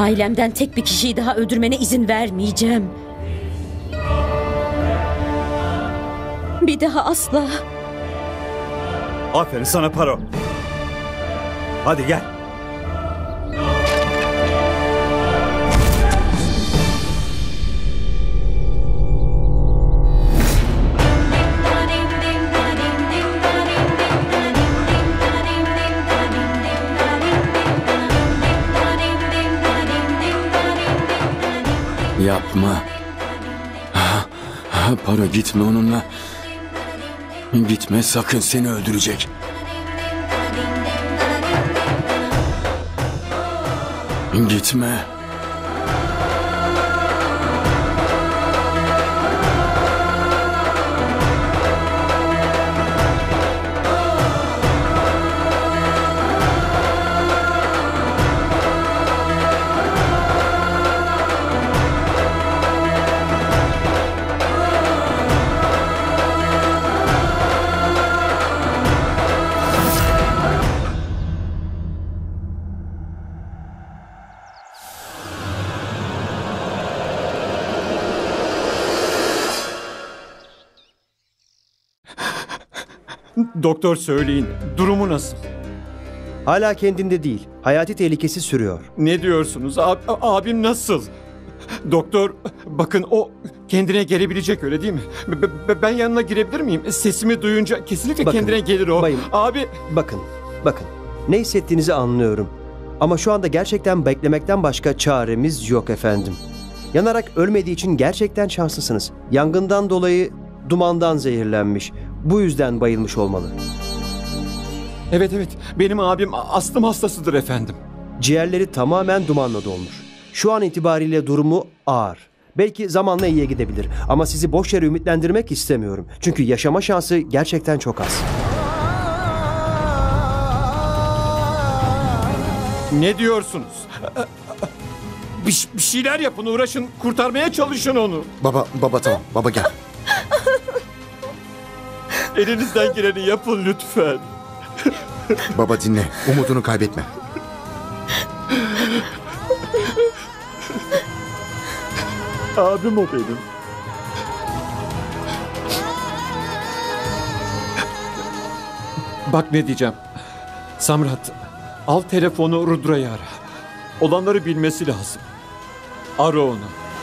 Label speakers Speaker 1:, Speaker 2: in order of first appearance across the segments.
Speaker 1: Ailemden tek bir kişiyi daha öldürmene izin vermeyeceğim. Bir daha asla.
Speaker 2: Aferin sana Paro. Hadi gel.
Speaker 3: Yapma. Paro, gitme onunla. Gitme sakın, seni öldürecek. Gitme.
Speaker 4: Doktor söyleyin, durumu nasıl?
Speaker 5: Hala kendinde değil. Hayati tehlikesi sürüyor.
Speaker 4: Ne diyorsunuz? Abim nasıl? Doktor, bakın o kendine gelebilecek, öyle değil mi? Ben yanına girebilir miyim? Sesimi duyunca kesinlikle
Speaker 5: Bakın,
Speaker 4: kendine gelir o.
Speaker 5: bayım.
Speaker 4: Abi...
Speaker 5: Bakın. Ne hissettiğinizi anlıyorum. Ama şu anda gerçekten beklemekten başka çaremiz yok efendim. Yanarak ölmediği için gerçekten şanslısınız. Yangından dolayı dumandan zehirlenmiş. Bu yüzden bayılmış olmalı.
Speaker 4: Evet, benim abim astım hastasıdır efendim.
Speaker 5: Ciğerleri tamamen dumanla dolmuş. Şu an itibariyle durumu ağır. Belki zamanla iyiye gidebilir. Ama sizi boş yere ümitlendirmek istemiyorum. Çünkü yaşama şansı gerçekten çok az.
Speaker 4: Ne diyorsunuz? Bir şeyler yapın, uğraşın, kurtarmaya çalışın onu.
Speaker 6: Baba tamam. Baba gel.
Speaker 4: Elinizden geleni yapın lütfen.
Speaker 6: Baba dinle. Umudunu kaybetme.
Speaker 4: Abim o benim. Bak ne diyeceğim. Samrat, al telefonu, Rudra'yı ara. Olanları bilmesi lazım. Ara onu.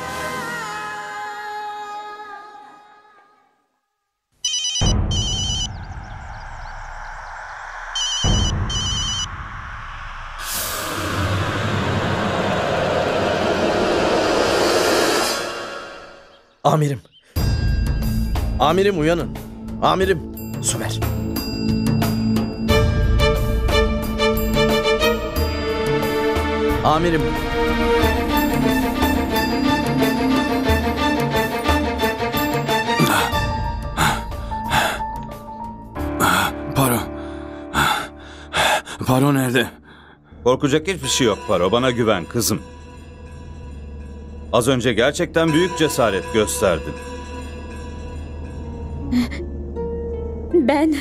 Speaker 7: Amirim. Amirim uyanın. Amirim. Su ver. Amirim.
Speaker 3: Paro. Paro nerede?
Speaker 2: Korkacak hiçbir şey yok Paro. Bana güven kızım. Az önce gerçekten büyük cesaret gösterdin.
Speaker 1: Ben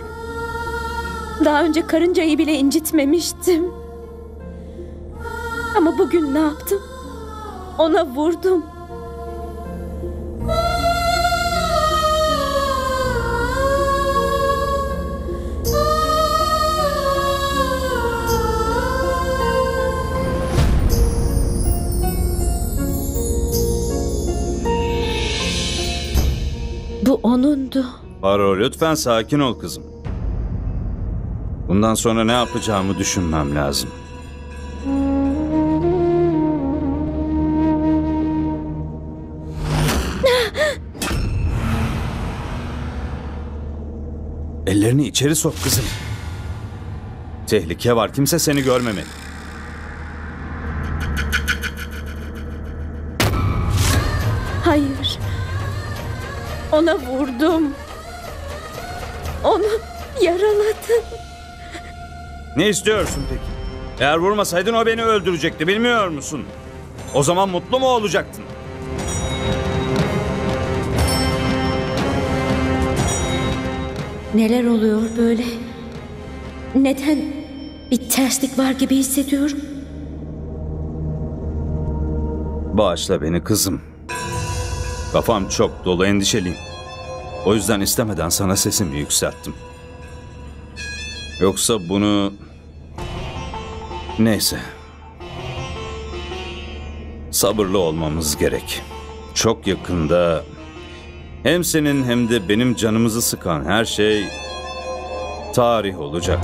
Speaker 1: daha önce karıncayı bile incitmemiştim. Ama bugün ne yaptım? Ona vurdum. Bu onundu.
Speaker 2: Paro, lütfen sakin ol kızım. Bundan sonra ne yapacağımı düşünmem lazım. Ellerini içeri sok kızım. Tehlike var, kimse seni görmemeli.
Speaker 1: Hayır. Ona vurdum. Onu yaraladım.
Speaker 2: Ne istiyorsun peki? Eğer vurmasaydın o beni öldürecekti, bilmiyor musun? O zaman mutlu mu olacaktın?
Speaker 1: Neler oluyor böyle? Neden bir terslik var gibi hissediyorum?
Speaker 2: Bağışla beni kızım. Kafam çok dolu, endişeliyim. O yüzden istemeden sana sesimi yükselttim. Yoksa bunu... Neyse. Sabırlı olmamız gerek. Çok yakında hem senin hem de benim canımızı sıkan her şey tarih olacak.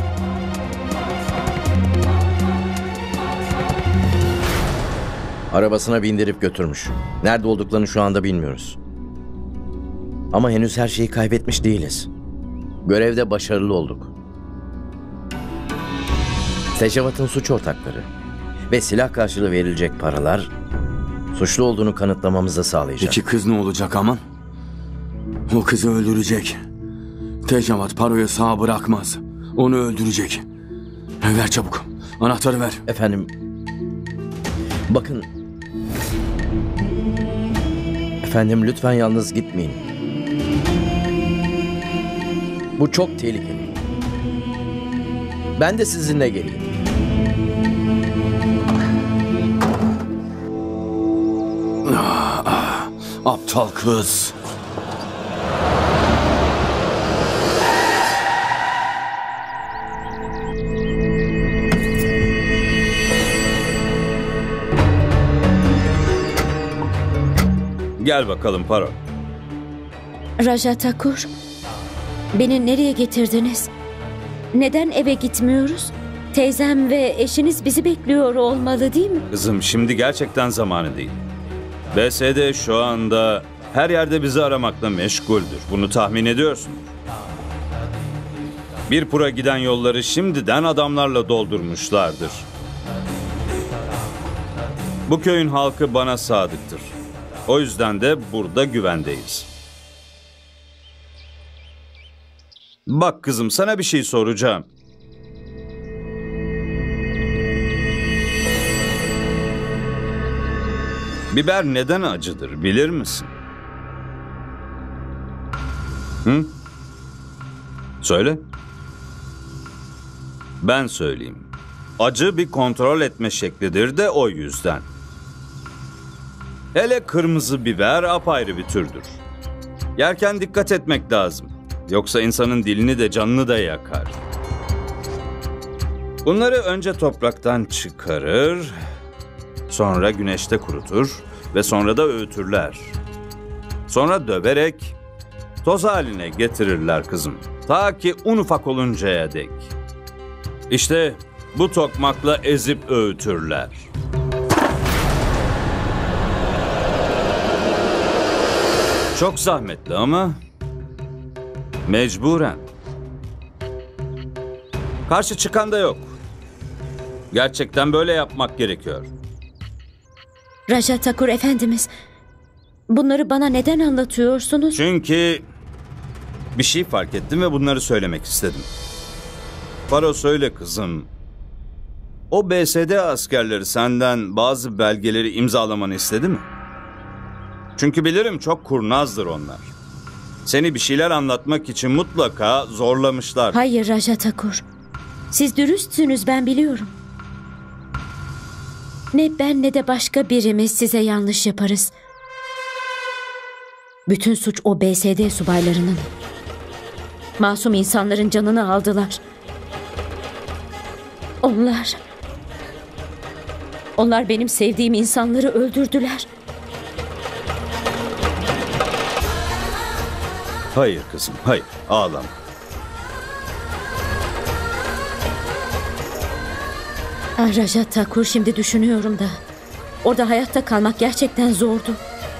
Speaker 7: Arabasına bindirip götürmüş. Nerede olduklarını şu anda bilmiyoruz. Ama henüz her şeyi kaybetmiş değiliz. Görevde başarılı olduk. Tecavat'ın suç ortakları ve silah karşılığı verilecek paralar suçlu olduğunu kanıtlamamızı sağlayacak.
Speaker 3: Peki kız ne olacak Aman? O kızı öldürecek. Tecavat Paro'yu sağ bırakmaz. Onu öldürecek. Ver çabuk. Anahtarı ver.
Speaker 7: Efendim, bakın. Efendim lütfen yalnız gitmeyin. Bu çok tehlikeli. Ben de sizinle geleyim.
Speaker 3: Aptal kız.
Speaker 2: Gel bakalım Paro.
Speaker 1: Raja Thakur, beni nereye getirdiniz? Neden eve gitmiyoruz? Teyzem ve eşiniz bizi bekliyor olmalı değil mi?
Speaker 2: Kızım şimdi gerçekten zamanı değil. BSD şu anda her yerde bizi aramakla meşguldür. Bunu tahmin ediyorsun. Birpur'a giden yolları şimdiden adamlarla doldurmuşlardır. Bu köyün halkı bana sadıktır. O yüzden de burada güvendeyiz. Bak kızım, sana bir şey soracağım. Biber neden acıdır bilir misin? Hı? Söyle. Ben söyleyeyim. Acı bir kontrol etme şeklidir de o yüzden. Hele kırmızı biber apayrı bir türdür. Yerken dikkat etmek lazım. Yoksa insanın dilini de canını da yakar. Bunları önce topraktan çıkarır, sonra güneşte kurutur ve sonra da öğütürler. Sonra döverek toz haline getirirler kızım. Ta ki un ufak oluncaya dek. İşte bu tokmakla ezip öğütürler. Çok zahmetli ama mecburen. Karşı çıkan da yok. Gerçekten böyle yapmak gerekiyor.
Speaker 1: Raja Thakur efendimiz, bunları bana neden anlatıyorsunuz?
Speaker 2: Çünkü bir şey fark ettim ve bunları söylemek istedim. Paro söyle kızım. O BSD askerleri senden bazı belgeleri imzalamanı istedi mi? Çünkü bilirim çok kurnazdır onlar. Seni bir şeyler anlatmak için mutlaka zorlamışlar.
Speaker 1: Hayır Raja Thakur. Siz dürüstsünüz, ben biliyorum. Ne ben ne de başka birimiz size yanlış yaparız. Bütün suç o BSD subaylarının. Masum insanların canını aldılar. Onlar benim sevdiğim insanları öldürdüler.
Speaker 2: Hayır kızım, hayır. Ağlama.
Speaker 1: Raja Thakur, şimdi düşünüyorum da orada hayatta kalmak gerçekten zordu.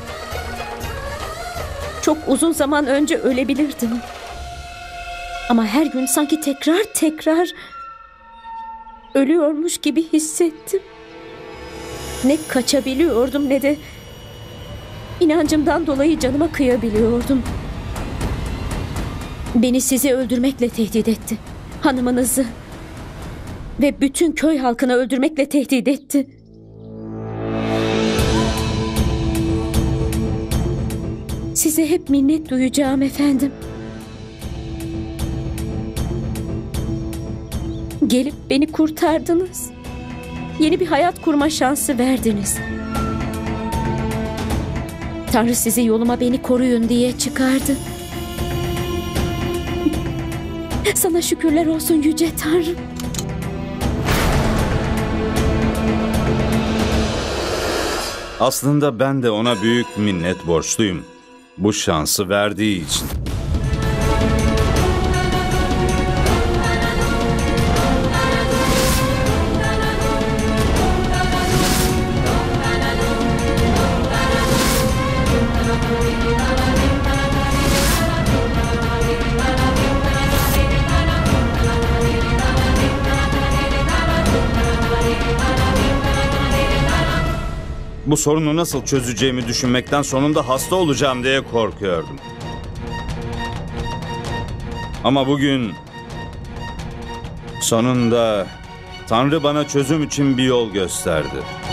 Speaker 1: Çok uzun zaman önce ölebilirdim. Ama her gün sanki tekrar ölüyormuş gibi hissettim. Ne kaçabiliyordum ne de inancımdan dolayı canıma kıyabiliyordum. Beni sizi öldürmekle tehdit etti. Hanımınızı ve bütün köy halkını öldürmekle tehdit etti. Size hep minnet duyacağım efendim. Gelip beni kurtardınız. Yeni bir hayat kurma şansı verdiniz. Tanrı sizi yoluma beni koruyun diye çıkardı. Sana şükürler olsun yüce Tanrım.
Speaker 2: Aslında ben de ona büyük minnet borçluyum. Bu şansı verdiği için. Bu sorunu nasıl çözeceğimi düşünmekten sonunda hasta olacağım diye korkuyordum. Ama bugün sonunda Tanrı bana çözüm için bir yol gösterdi.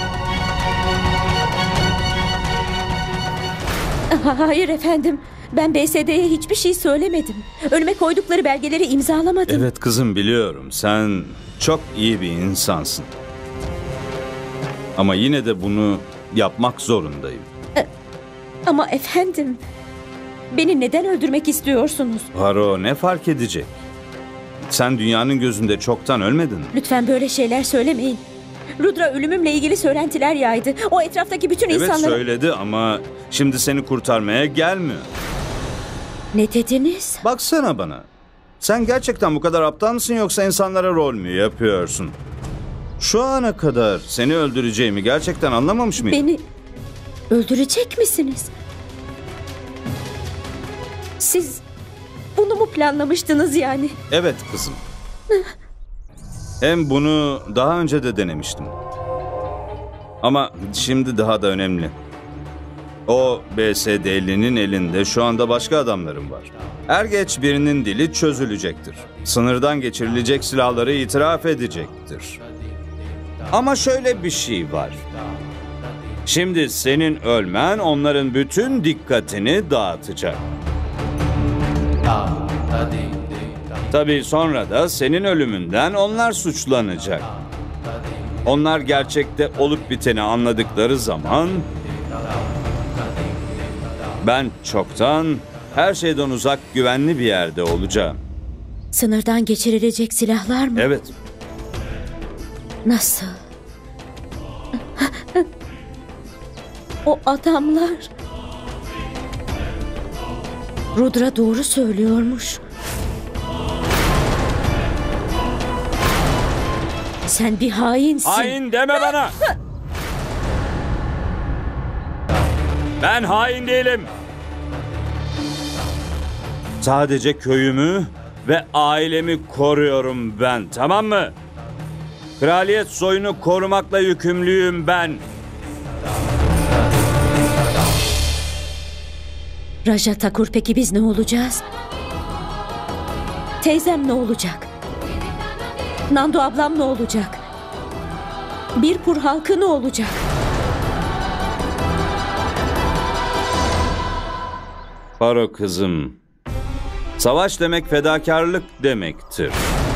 Speaker 1: Hayır efendim. Ben BSD'ye hiçbir şey söylemedim. Önüme koydukları belgeleri imzalamadım.
Speaker 2: Evet kızım, biliyorum. Sen çok iyi bir insansın. Ama yine de bunu yapmak zorundayım.
Speaker 1: Ama efendim, beni neden öldürmek istiyorsunuz?
Speaker 2: Paro, ne fark edecek? Sen dünyanın gözünde çoktan ölmedin mi?
Speaker 1: Lütfen böyle şeyler söylemeyin. Rudra ölümümle ilgili söylentiler yaydı. O etraftaki bütün
Speaker 2: Evet
Speaker 1: insanlara...
Speaker 2: söyledi ama şimdi seni kurtarmaya gelmiyor.
Speaker 1: Ne dediniz?
Speaker 2: Baksana bana. Sen gerçekten bu kadar aptal mısın yoksa insanlara rol mü yapıyorsun? Şu ana kadar seni öldüreceğimi gerçekten anlamamış mıydın?
Speaker 1: Beni öldürecek misiniz? Siz bunu mu planlamıştınız yani?
Speaker 2: Evet kızım. Hem bunu daha önce de denemiştim. Ama şimdi daha da önemli. O BSD'linin elinde şu anda başka adamlarım var. Er geç birinin dili çözülecektir. Sınırdan geçirilecek silahları itiraf edecektir. Ama şöyle bir şey var. Şimdi senin ölmen onların bütün dikkatini dağıtacak. Tabii sonra da senin ölümünden onlar suçlanacak. Onlar gerçekte olup biteni anladıkları zaman ben çoktan her şeyden uzak güvenli bir yerde olacağım.
Speaker 1: Sınırdan geçirilecek silahlar mı?
Speaker 2: Evet.
Speaker 1: Nasıl? O adamlar... Rudra doğru söylüyormuş. Sen bir hainsin.
Speaker 2: Hain deme bana. Ben hain değilim. Sadece köyümü ve ailemi koruyorum ben, tamam mı? Kraliyet soyunu korumakla yükümlüyüm ben.
Speaker 1: Raja Thakur, peki biz ne olacağız? Teyzem ne olacak? Nandu ablam ne olacak? Birpur halkı ne olacak?
Speaker 2: Paro kızım, savaş demek fedakarlık demektir.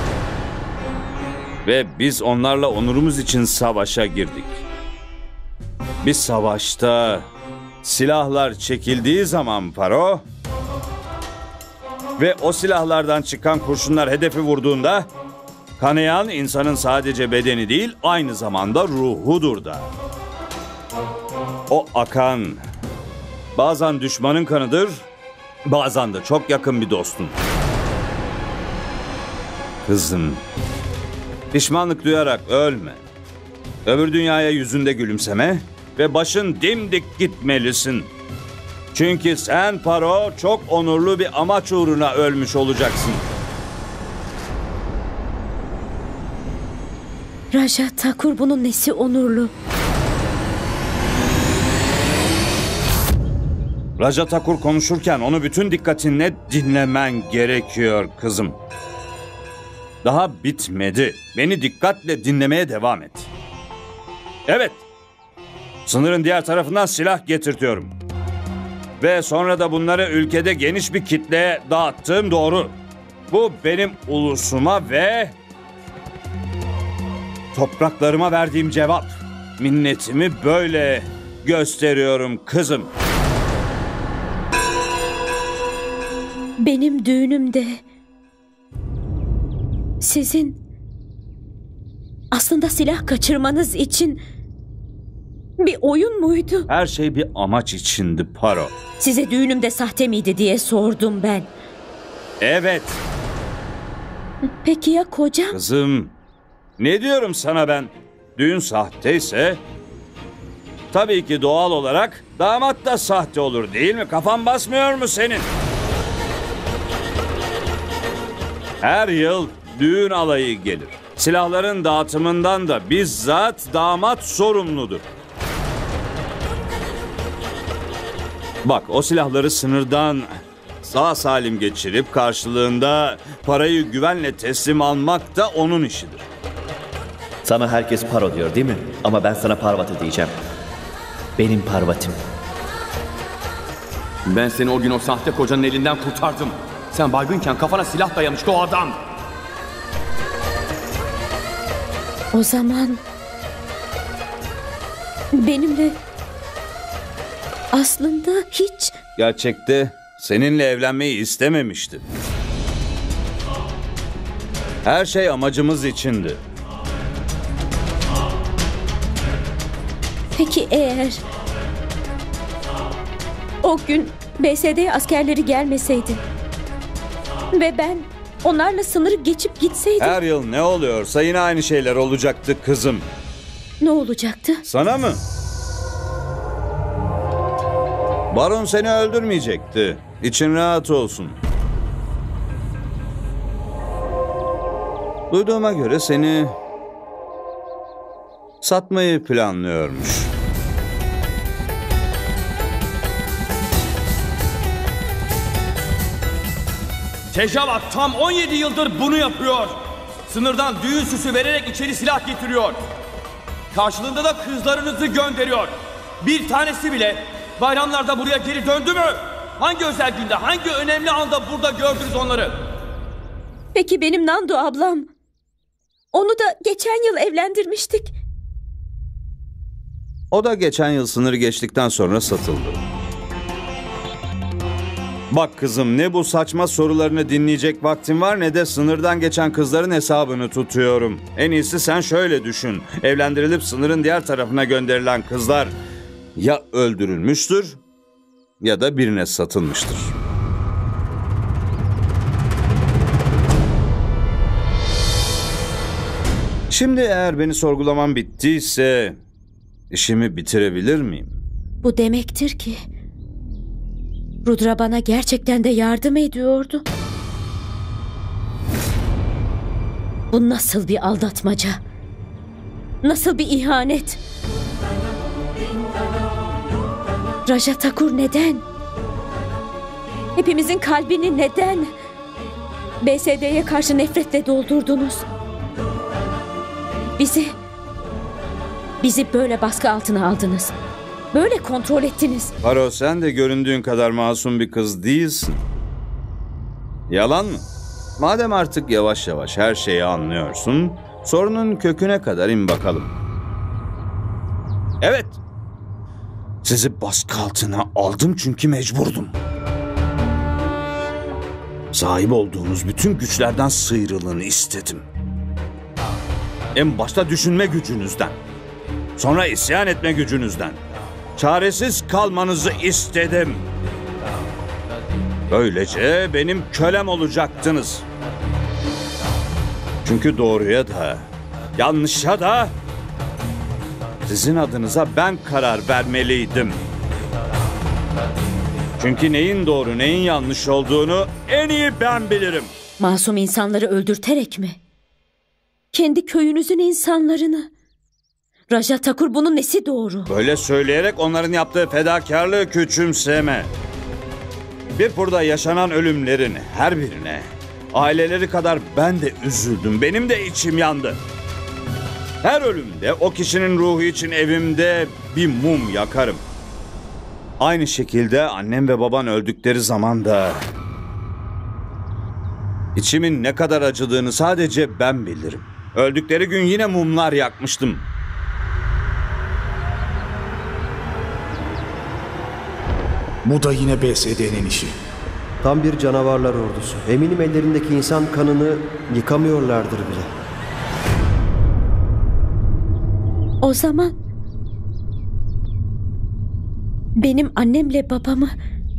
Speaker 2: Ve biz onlarla onurumuz için savaşa girdik. Bir savaşta silahlar çekildiği zaman Paro ve o silahlardan çıkan kurşunlar hedefi vurduğunda kanayan insanın sadece bedeni değil aynı zamanda ruhudur da. O akan bazen düşmanın kanıdır, bazen de çok yakın bir dostun. Kızım, pişmanlık duyarak ölme. Öbür dünyaya yüzünde gülümseme ve başın dimdik gitmelisin. Çünkü sen Paro çok onurlu bir amaç uğruna ölmüş olacaksın.
Speaker 1: Raja Thakur, bunun nesi onurlu?
Speaker 2: Raja Thakur konuşurken onu bütün dikkatinle dinlemen gerekiyor kızım. Daha bitmedi. Beni dikkatle dinlemeye devam et. Evet. Sınırın diğer tarafından silah getirtiyorum. Ve sonra da bunları ülkede geniş bir kitleye dağıttığım doğru. Bu benim ulusuma ve topraklarıma verdiğim cevap. Minnetimi böyle gösteriyorum kızım.
Speaker 1: benim düğünümde sizin aslında silah kaçırmanız için bir oyun muydu?
Speaker 2: Her şey bir amaç içindi Paro.
Speaker 1: Size düğünümde sahte miydi diye sordum ben.
Speaker 2: Evet
Speaker 1: Peki ya kocam?
Speaker 2: kızım. Ne diyorum sana ben? Düğün sahteyse tabii ki doğal olarak damat da sahte olur değil mi? Kafan basmıyor mu senin? Her yıl düğün alayı gelir. Silahların dağıtımından da bizzat damat sorumludur. Bak, o silahları sınırdan sağ salim geçirip karşılığında parayı güvenle teslim almak da onun işidir.
Speaker 8: Sana herkes Paro diyor değil mi? Ama ben sana Parvati diyeceğim. Benim Parvatim.
Speaker 3: Ben seni o gün o sahte kocanın elinden kurtardım. Sen baygınken kafana silah dayamıştı o adam.
Speaker 1: O zaman benimle aslında hiç...
Speaker 2: Gerçekte seninle evlenmeyi istememişti. Her şey amacımız içindi.
Speaker 1: Peki eğer o gün BSD askerleri gelmeseydi ve ben onlarla sınırı geçip gitseydim
Speaker 2: Her yıl ne oluyorsa yine aynı şeyler olacaktı kızım.
Speaker 1: ne olacaktı?
Speaker 2: Sana mı? Baron seni öldürmeyecekti. İçin rahat olsun. Duyduğuma göre seni satmayı planlıyormuş.
Speaker 3: Tejavat tam 17 yıldır bunu yapıyor. Sınırdan düğün süsü vererek içeri silah getiriyor. Karşılığında da kızlarınızı gönderiyor. Bir tanesi bile bayramlarda buraya geri döndü mü? Hangi özel günde, hangi önemli anda burada gördünüz onları?
Speaker 1: Peki benim Nando ablam, onu da geçen yıl evlendirmiştik.
Speaker 2: O da geçen yıl sınırı geçtikten sonra satıldı. Bak kızım, ne bu saçma sorularını dinleyecek vaktim var ne de sınırdan geçen kızların hesabını tutuyorum. En iyisi sen şöyle düşün. Evlendirilip sınırın diğer tarafına gönderilen kızlar ya öldürülmüştür ya da birine satılmıştır. Şimdi eğer beni sorgulaman bittiyse işimi bitirebilir miyim?
Speaker 1: Bu demektir ki Rudra bana gerçekten de yardım ediyordu. Bu nasıl bir aldatmaca? Nasıl bir ihanet? Raja Thakur neden? Hepimizin kalbini neden BSD'ye karşı nefretle doldurdunuz? Bizi böyle baskı altına aldınız. Böyle kontrol ettiniz.
Speaker 2: Paro, sen de göründüğün kadar masum bir kız değilsin. Yalan mı? Madem artık yavaş yavaş her şeyi anlıyorsun, sorunun köküne kadar in bakalım. Evet. Sizi baskı altına aldım çünkü mecburdum. Sahip olduğunuz bütün güçlerden sıyrılın istedim. En başta düşünme gücünüzden. Sonra isyan etme gücünüzden. Çaresiz kalmanızı istedim. Böylece benim kölem olacaktınız. Çünkü doğruya da, yanlışa da sizin adınıza ben karar vermeliydim. Çünkü neyin doğru, neyin yanlış olduğunu en iyi ben bilirim.
Speaker 1: Masum insanları öldürterek mi? Kendi köyünüzün insanlarını. Raja Thakur, bunun nesi doğru?
Speaker 2: Böyle söyleyerek onların yaptığı fedakarlığı küçümseme. Bir burada yaşanan ölümlerin her birine aileleri kadar ben de üzüldüm. Benim de içim yandı. Her ölümde o kişinin ruhu için evimde bir mum yakarım. Aynı şekilde annem ve baban öldükleri zaman da içimin ne kadar acıdığını sadece ben bilirim. Öldükleri gün yine mumlar yakmıştım.
Speaker 9: Bu da yine BSD'nin işi.
Speaker 5: Tam bir canavarlar ordusu. Eminim ellerindeki insan kanını yıkamıyorlardır bile.
Speaker 1: O zaman benim annemle babamı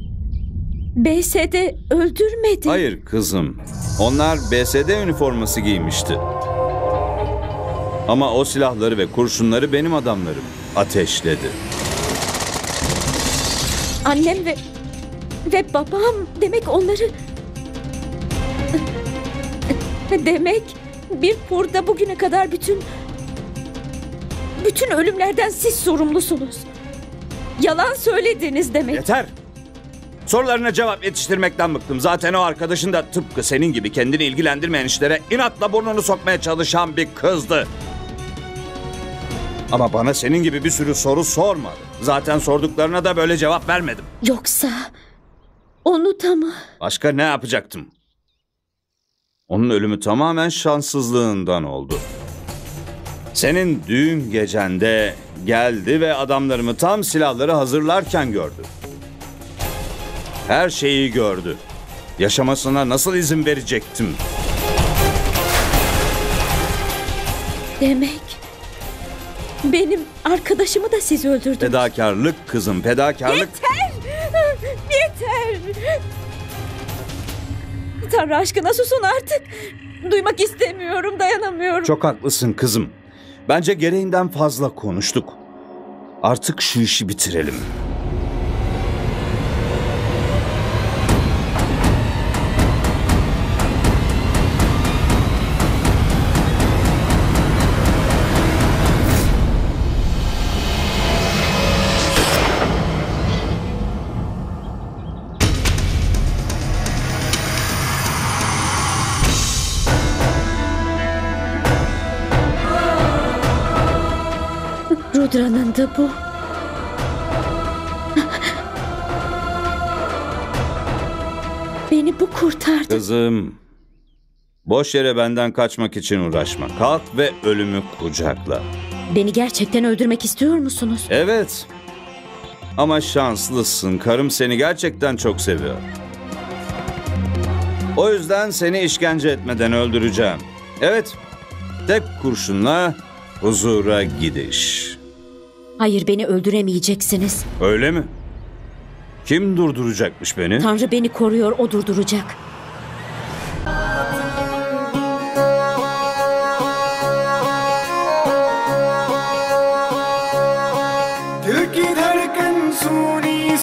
Speaker 1: BS'de öldürmedi.
Speaker 2: Hayır kızım. Onlar BSD üniforması giymişti. Ama o silahları ve kurşunları benim adamlarım ateşledi.
Speaker 1: Annem ve babam demek onları... Demek bir burada bugüne kadar bütün ölümlerden siz sorumlusunuz. Yalan söylediniz demek.
Speaker 2: Yeter! Sorularına cevap yetiştirmekten bıktım. Zaten o arkadaşın da tıpkı senin gibi kendini ilgilendirmeyen işlere inatla burnunu sokmaya çalışan bir kızdı. Ama bana senin gibi bir sürü soru sormadı. Zaten sorduklarına da böyle cevap vermedim.
Speaker 1: Yoksa onu da mı?
Speaker 2: Başka ne yapacaktım? Onun ölümü tamamen şanssızlığından oldu. Senin düğün gecende geldi ve adamlarımı tam silahları hazırlarken gördü. Her şeyi gördü. Yaşamasına nasıl izin verecektim?
Speaker 1: Demek benim arkadaşımı da siz öldürdünüz.
Speaker 2: Fedakarlık kızım, fedakarlık.
Speaker 1: Yeter! Yeter! Tanrı aşkına susun artık. Duymak istemiyorum, dayanamıyorum.
Speaker 2: Çok haklısın kızım. Bence gereğinden fazla konuştuk. Artık şu işi bitirelim.
Speaker 1: Rudra'nın da bu. Beni bu kurtardı.
Speaker 2: Kızım, boş yere benden kaçmak için uğraşma. Kalk ve ölümü kucakla.
Speaker 1: Beni gerçekten öldürmek istiyor musunuz?
Speaker 2: Evet. Ama şanslısın. Karım seni gerçekten çok seviyor. O yüzden seni işkence etmeden öldüreceğim. Evet. Tek kurşunla huzura gidiş.
Speaker 1: Hayır, beni öldüremeyeceksiniz.
Speaker 2: Öyle mi? Kim durduracakmış beni?
Speaker 1: Tanrı beni koruyor, o durduracak.
Speaker 9: दिल की धड़कन सुन